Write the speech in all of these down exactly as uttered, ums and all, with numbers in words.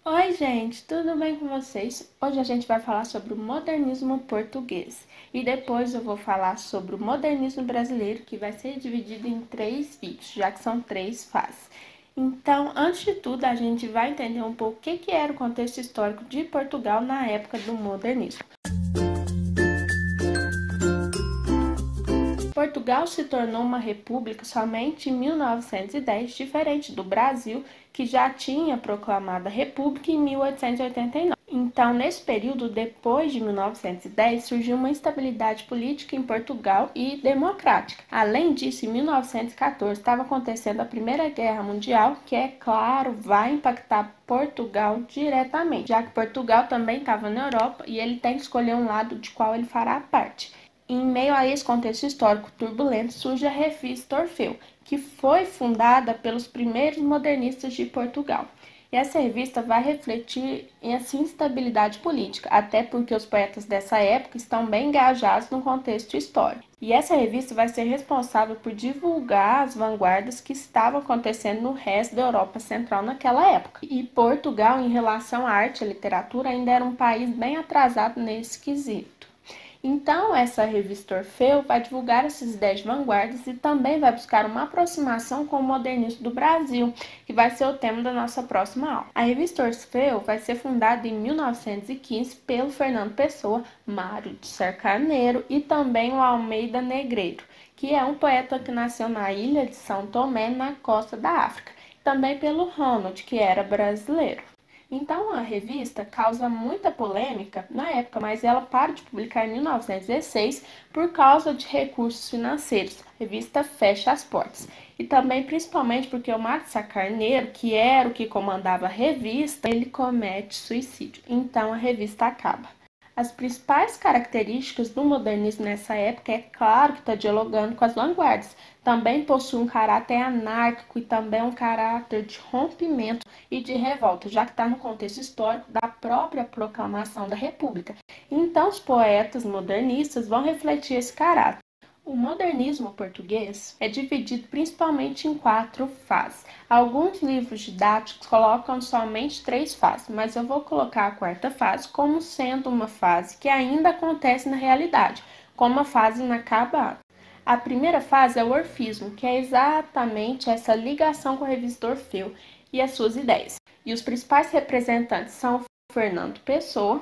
Oi, gente, tudo bem com vocês? Hoje a gente vai falar sobre o modernismo português e depois eu vou falar sobre o modernismo brasileiro, que vai ser dividido em três vídeos, já que são três fases. Então, antes de tudo, a gente vai entender um pouco o que que era o contexto histórico de Portugal na época do modernismo. Portugal se tornou uma república somente em mil novecentos e dez, diferente do Brasil, que já tinha proclamado a república em mil oitocentos e oitenta e nove. Então, nesse período, depois de mil novecentos e dez, surgiu uma instabilidade política em Portugal e democrática. Além disso, em mil novecentos e quatorze estava acontecendo a Primeira Guerra Mundial, que, é claro, vai impactar Portugal diretamente, já que Portugal também estava na Europa e ele tem que escolher um lado de qual ele fará parte. Em meio a esse contexto histórico turbulento, surge a Revista Orfeu, que foi fundada pelos primeiros modernistas de Portugal. E essa revista vai refletir essa instabilidade política, até porque os poetas dessa época estão bem engajados no contexto histórico. E essa revista vai ser responsável por divulgar as vanguardas que estavam acontecendo no resto da Europa Central naquela época. E Portugal, em relação à arte e literatura, ainda era um país bem atrasado nesse quesito. Então, essa revista Orfeu vai divulgar essas ideias de vanguardas e também vai buscar uma aproximação com o modernismo do Brasil, que vai ser o tema da nossa próxima aula. A revista Orfeu vai ser fundada em mil novecentos e quinze pelo Fernando Pessoa, Mário de Sá Carneiro e também o Almeida Negreiro, que é um poeta que nasceu na ilha de São Tomé, na costa da África, e também pelo Ronald, que era brasileiro. Então, a revista causa muita polêmica na época, mas ela para de publicar em mil novecentos e dezesseis por causa de recursos financeiros. A revista fecha as portas. E também, principalmente, porque o Mário de Sá Carneiro, que era o que comandava a revista, ele comete suicídio. Então, a revista acaba. As principais características do modernismo nessa época é claro que está dialogando com as vanguardas. Também possui um caráter anárquico e também um caráter de rompimento e de revolta, já que está no contexto histórico da própria proclamação da República. Então, os poetas modernistas vão refletir esse caráter. O modernismo português é dividido principalmente em quatro fases. Alguns livros didáticos colocam somente três fases, mas eu vou colocar a quarta fase como sendo uma fase que ainda acontece na realidade, como uma fase inacabada. A primeira fase é o orfismo, que é exatamente essa ligação com a revista Orfeu e as suas ideias. E os principais representantes são o Fernando Pessoa,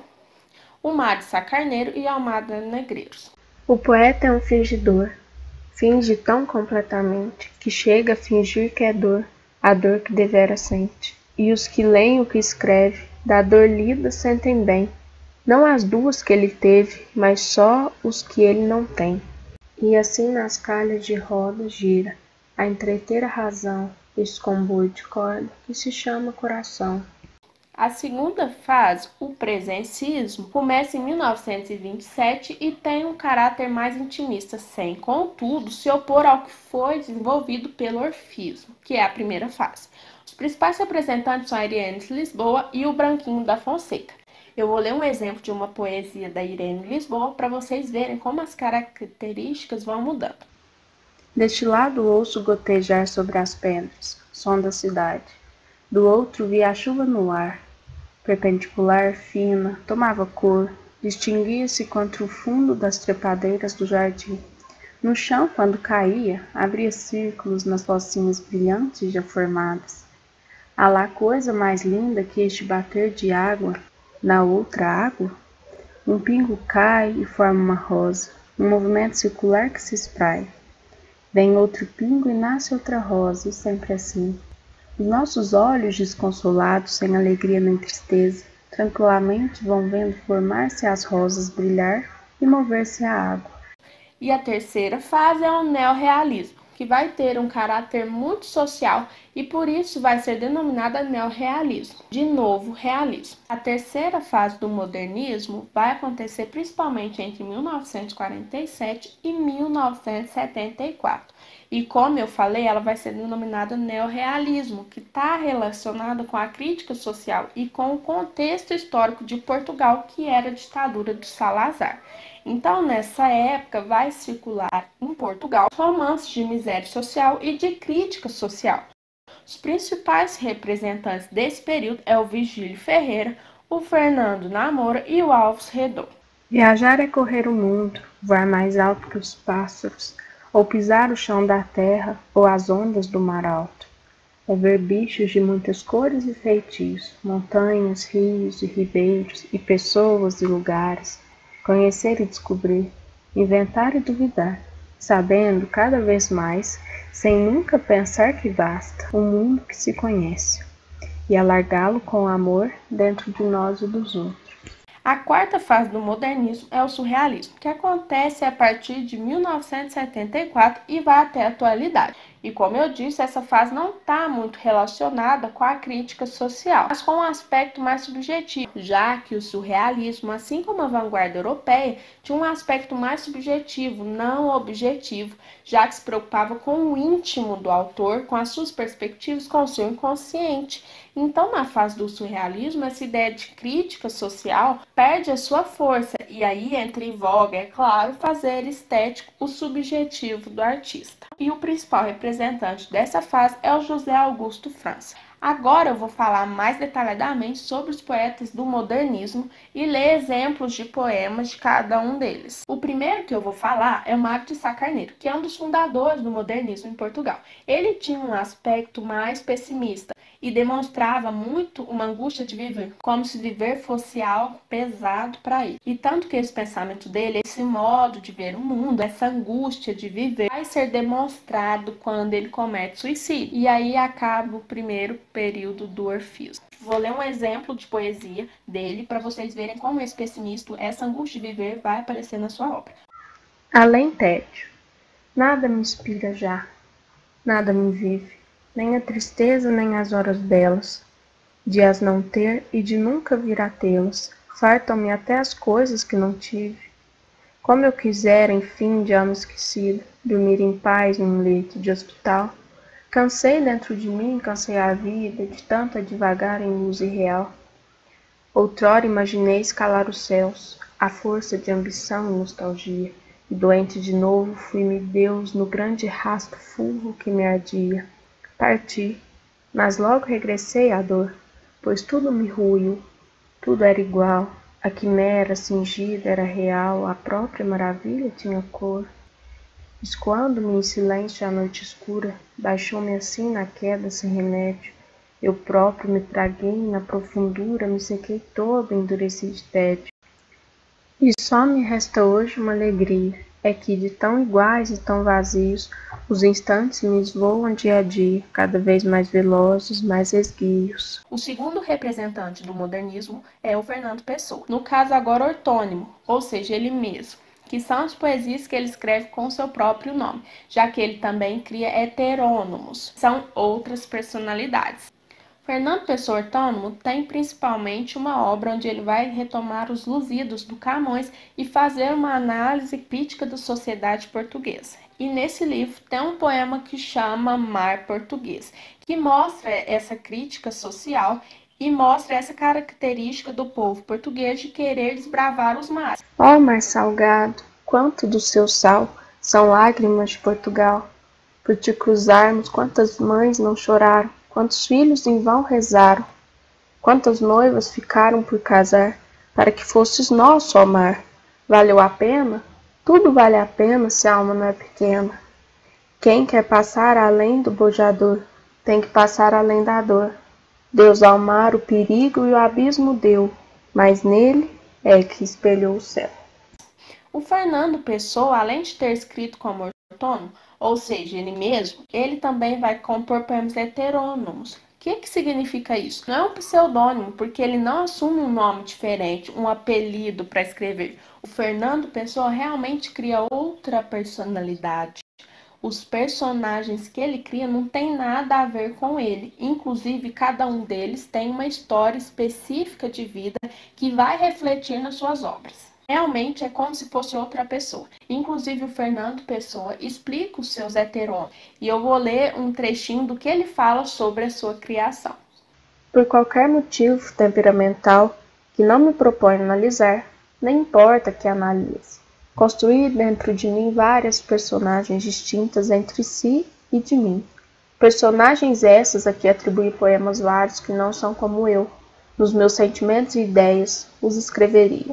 o Mário de Sá Carneiro e Almeida Negreiros. O poeta é um fingidor, finge tão completamente, que chega a fingir que é dor, a dor que devera sente. E os que leem o que escreve, da dor lida sentem bem, não as duas que ele teve, mas só os que ele não tem. E assim nas calhas de roda gira, a entreter a razão, esse comboio de corda que se chama coração. A segunda fase, o presencismo, começa em mil novecentos e vinte e sete e tem um caráter mais intimista, sem, contudo, se opor ao que foi desenvolvido pelo orfismo, que é a primeira fase. Os principais representantes são a Irene Lisboa e o Branquinho da Fonseca. Eu vou ler um exemplo de uma poesia da Irene Lisboa para vocês verem como as características vão mudando. Deste lado ouço gotejar sobre as pedras, som da cidade. Do outro vi a chuva no ar, perpendicular, fina, tomava cor, distinguia-se contra o fundo das trepadeiras do jardim. No chão, quando caía, abria círculos nas bolsinhas brilhantes já formadas. Há lá coisa mais linda que este bater de água na outra água? Um pingo cai e forma uma rosa, um movimento circular que se espraia. Vem outro pingo e nasce outra rosa, e sempre assim. Os nossos olhos desconsolados, sem alegria nem tristeza, tranquilamente vão vendo formar-se as rosas, brilhar e mover-se a água. E a terceira fase é o neorrealismo, que vai ter um caráter muito social e por isso vai ser denominada neorrealismo, de novo realismo. A terceira fase do modernismo vai acontecer principalmente entre mil novecentos e quarenta e sete e mil novecentos e setenta e quatro. E como eu falei, ela vai ser denominada neorrealismo, que está relacionada com a crítica social e com o contexto histórico de Portugal, que era a ditadura do Salazar. Então, nessa época, vai circular em Portugal romances de miséria social e de crítica social. Os principais representantes desse período é o Virgílio Ferreira, o Fernando Namora e o Alves Redondo. Viajar é correr o mundo, voar mais alto que os pássaros, ou pisar o chão da terra ou as ondas do mar alto. É ver bichos de muitas cores e feitios, montanhas, rios e ribeiros, e pessoas e lugares, conhecer e descobrir, inventar e duvidar, sabendo cada vez mais, sem nunca pensar que basta, o mundo que se conhece, e alargá-lo com amor dentro de nós e dos outros. A quarta fase do modernismo é o surrealismo, que acontece a partir de mil novecentos e setenta e quatro e vai até a atualidade. E como eu disse, essa fase não está muito relacionada com a crítica social, mas com um aspecto mais subjetivo, já que o surrealismo, assim como a vanguarda europeia, tinha um aspecto mais subjetivo, não objetivo, já que se preocupava com o íntimo do autor, com as suas perspectivas, com o seu inconsciente. Então, na fase do surrealismo, essa ideia de crítica social perde a sua força, e aí entra em voga, é claro, fazer estético o subjetivo do artista. E o principal representante dessa fase é o José Augusto França. Agora eu vou falar mais detalhadamente sobre os poetas do modernismo e ler exemplos de poemas de cada um deles. O primeiro que eu vou falar é o Mário de Sá Carneiro, que é um dos fundadores do modernismo em Portugal. Ele tinha um aspecto mais pessimista e demonstrava muito uma angústia de viver, como se viver fosse algo pesado para ele. E tanto que esse pensamento dele, esse modo de ver o mundo, essa angústia de viver, vai ser demonstrado quando ele comete suicídio. E aí acaba o primeiro período do orfismo. Vou ler um exemplo de poesia dele para vocês verem como esse pessimismo, essa angústia de viver, vai aparecer na sua obra. Além tédio, nada me inspira já, nada me vive, nem a tristeza nem as horas belas, de as não ter e de nunca vir a tê-las, fartam-me até as coisas que não tive. Como eu quisera, enfim, de alma esquecida, dormir em paz num leito de hospital. Cansei dentro de mim, cansei a vida, de tanto devagar em luz irreal. Outrora imaginei escalar os céus, à força de ambição e nostalgia, e doente de novo fui-me Deus no grande rasto fulvo que me ardia. Parti, mas logo regressei à dor, pois tudo me ruiu, tudo era igual, a quimera cingida era real, a própria maravilha tinha cor. Escoando-me em silêncio a noite escura, baixou-me assim na queda sem remédio. Eu próprio me traguei na profundura, me sequei todo, endureci de tédio. E só me resta hoje uma alegria, é que de tão iguais e tão vazios, os instantes me esvoam dia a dia, cada vez mais velozes, mais esguios. O segundo representante do modernismo é o Fernando Pessoa, no caso agora ortônimo, ou seja, ele mesmo, que são as poesias que ele escreve com seu próprio nome, já que ele também cria heterônimos, são outras personalidades. Fernando Pessoa Ortônimo tem principalmente uma obra onde ele vai retomar os Lusíadas do Camões e fazer uma análise crítica da sociedade portuguesa. E nesse livro tem um poema que chama Mar Português, que mostra essa crítica social e mostra essa característica do povo português de querer desbravar os mares. Ó mar salgado, quanto do seu sal são lágrimas de Portugal. Por te cruzarmos, quantas mães não choraram, quantos filhos em vão rezaram, quantas noivas ficaram por casar, para que fosses nosso, ó mar. Valeu a pena? Tudo vale a pena se a alma não é pequena. Quem quer passar além do bojador, tem que passar além da dor. Deus ao mar o perigo e o abismo deu, mas nele é que espelhou o céu. O Fernando Pessoa, além de ter escrito como ortônimo, ou seja, ele mesmo, ele também vai compor poemas heterônimos. O que, que significa isso? Não é um pseudônimo, porque ele não assume um nome diferente, um apelido para escrever. O Fernando Pessoa realmente cria outra personalidade. Os personagens que ele cria não tem nada a ver com ele. Inclusive, cada um deles tem uma história específica de vida que vai refletir nas suas obras. Realmente é como se fosse outra pessoa. Inclusive, o Fernando Pessoa explica os seus heterônimos. E eu vou ler um trechinho do que ele fala sobre a sua criação. Por qualquer motivo temperamental que não me proponho analisar, nem importa que analise, construí dentro de mim várias personagens distintas entre si e de mim, Personagens essas a que atribuí poemas vários que não são como eu, nos meus sentimentos e ideias, os escreveria.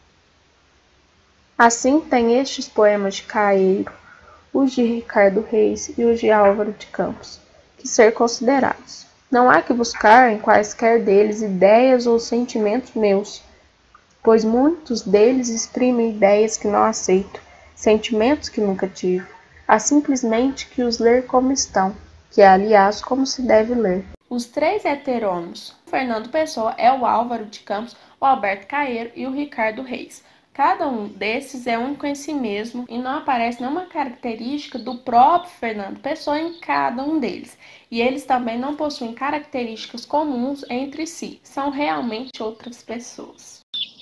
Assim tem estes poemas de Caeiro, os de Ricardo Reis e os de Álvaro de Campos, que ser considerados. Não há que buscar em quaisquer deles ideias ou sentimentos meus, pois muitos deles exprimem ideias que não aceito, sentimentos que nunca tive. Há simplesmente que os ler como estão, que é, aliás, como se deve ler. Os três heterônimos, Fernando Pessoa, é o Álvaro de Campos, o Alberto Caeiro e o Ricardo Reis. Cada um desses é único em si mesmo e não aparece nenhuma característica do próprio Fernando Pessoa em cada um deles. E eles também não possuem características comuns entre si, são realmente outras pessoas.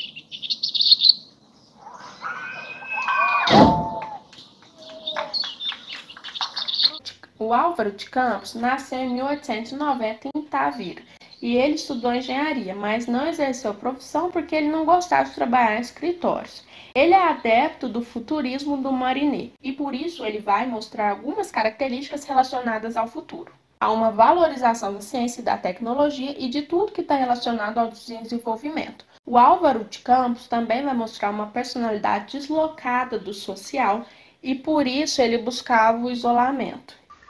O Álvaro de Campos nasceu em mil oitocentos e noventa em Tavira e ele estudou engenharia, mas não exerceu profissão porque ele não gostava de trabalhar em escritórios. Ele é adepto do futurismo do Marinet e por isso ele vai mostrar algumas características relacionadas ao futuro. Há uma valorização da ciência e da tecnologia e de tudo que está relacionado ao desenvolvimento. O Álvaro de Campos também vai mostrar uma personalidade deslocada do social e por isso ele buscava o isolamento.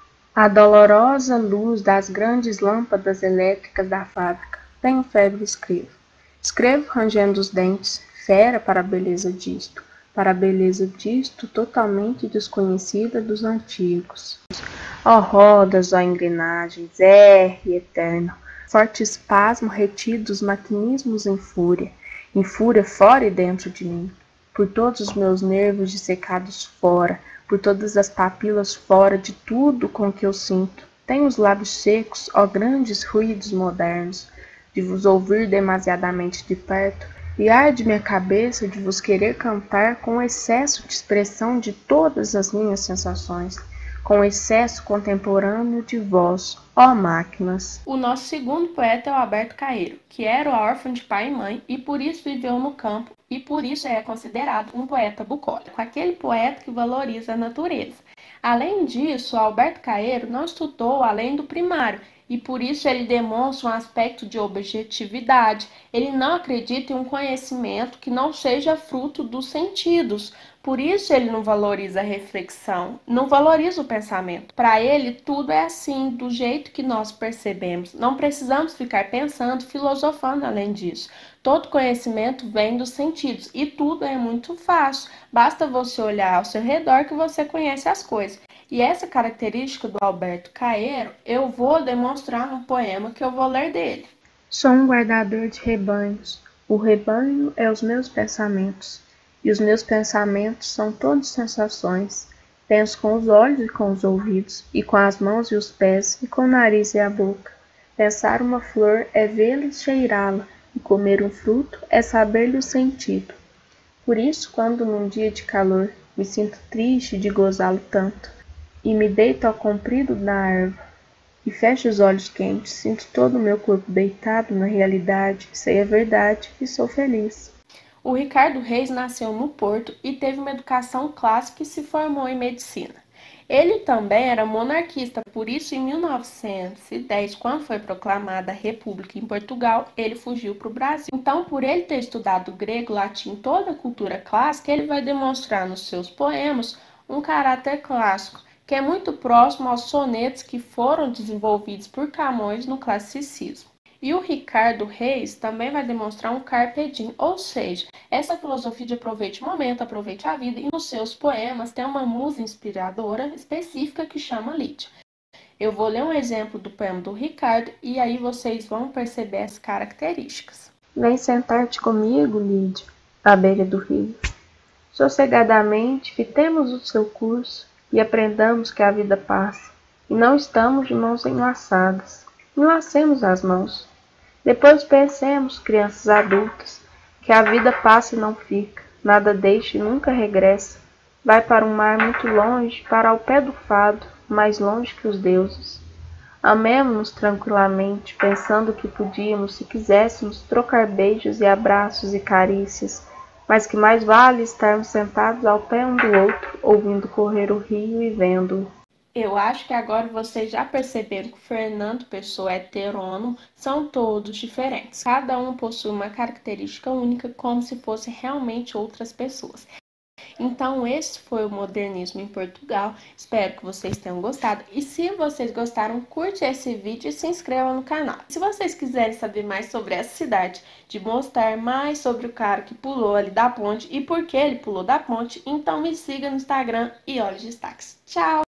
A dolorosa luz das grandes lâmpadas elétricas da fábrica. Tenho febre e escrevo. Escrevo rangendo os dentes, fera para a beleza disto, para a beleza disto totalmente desconhecida dos antigos. Ó rodas, ó engrenagens, erre eterno, forte espasmo retidos maquinismos em fúria, em fúria fora e dentro de mim, por todos os meus nervos dissecados fora, por todas as papilas fora de tudo com que eu sinto. Tenho os lábios secos, ó grandes ruídos modernos, de vos ouvir demasiadamente de perto, e arde minha cabeça de vos querer cantar com excesso de expressão de todas as minhas sensações, com excesso contemporâneo de vós, ó máquinas. O nosso segundo poeta é o Alberto Caeiro, que era órfão de pai e mãe e por isso viveu no campo e por isso é considerado um poeta bucólico, aquele poeta que valoriza a natureza. Além disso, o Alberto Caeiro não estudou além do primário e por isso ele demonstra um aspecto de objetividade. Ele não acredita em um conhecimento que não seja fruto dos sentidos. Por isso ele não valoriza a reflexão, não valoriza o pensamento. Para ele, tudo é assim, do jeito que nós percebemos. Não precisamos ficar pensando, filosofando além disso. Todo conhecimento vem dos sentidos e tudo é muito fácil. Basta você olhar ao seu redor que você conhece as coisas. E essa característica do Alberto Caeiro, eu vou demonstrar no poema que eu vou ler dele. Sou um guardador de rebanhos. O rebanho é os meus pensamentos. E os meus pensamentos são todos sensações. Penso com os olhos e com os ouvidos, e com as mãos e os pés, e com o nariz e a boca. Pensar uma flor é vê-la e cheirá-la, e comer um fruto é saber-lhe o sentido. Por isso, quando num dia de calor me sinto triste de gozá-lo tanto, e me deito ao comprido da árvore, e fecho os olhos quentes, sinto todo o meu corpo deitado na realidade, sei a verdade e sou feliz. O Ricardo Reis nasceu no Porto e teve uma educação clássica e se formou em medicina. Ele também era monarquista, por isso em mil novecentos e dez, quando foi proclamada a República em Portugal, ele fugiu para o Brasil. Então, por ele ter estudado grego, latim e toda a cultura clássica, ele vai demonstrar nos seus poemas um caráter clássico, que é muito próximo aos sonetos que foram desenvolvidos por Camões no classicismo. E o Ricardo Reis também vai demonstrar um carpe diem, ou seja, essa filosofia de aproveite o momento, aproveite a vida, e nos seus poemas tem uma musa inspiradora específica que chama Lídia. Eu vou ler um exemplo do poema do Ricardo e aí vocês vão perceber as características. Vem sentar-te comigo, Lídia, à beira do rio. Sossegadamente fitemos o seu curso e aprendamos que a vida passa, e não estamos de mãos enlaçadas. Enlacemos as mãos. Depois pensemos, crianças adultas, que a vida passa e não fica, nada deixa e nunca regressa. Vai para um mar muito longe, para ao pé do fado, mais longe que os deuses. Amemo-nos tranquilamente, pensando que podíamos, se quiséssemos, trocar beijos e abraços e carícias, mas que mais vale estarmos sentados ao pé um do outro, ouvindo correr o rio e vendo-o. Eu acho que agora vocês já perceberam que o Fernando Pessoa é heterônimo, são todos diferentes. Cada um possui uma característica única, como se fossem realmente outras pessoas. Então, esse foi o modernismo em Portugal. Espero que vocês tenham gostado. E se vocês gostaram, curte esse vídeo e se inscreva no canal. Se vocês quiserem saber mais sobre essa cidade, de mostrar mais sobre o cara que pulou ali da ponte e por que ele pulou da ponte, então me siga no Instagram e olhe os destaques. Tchau!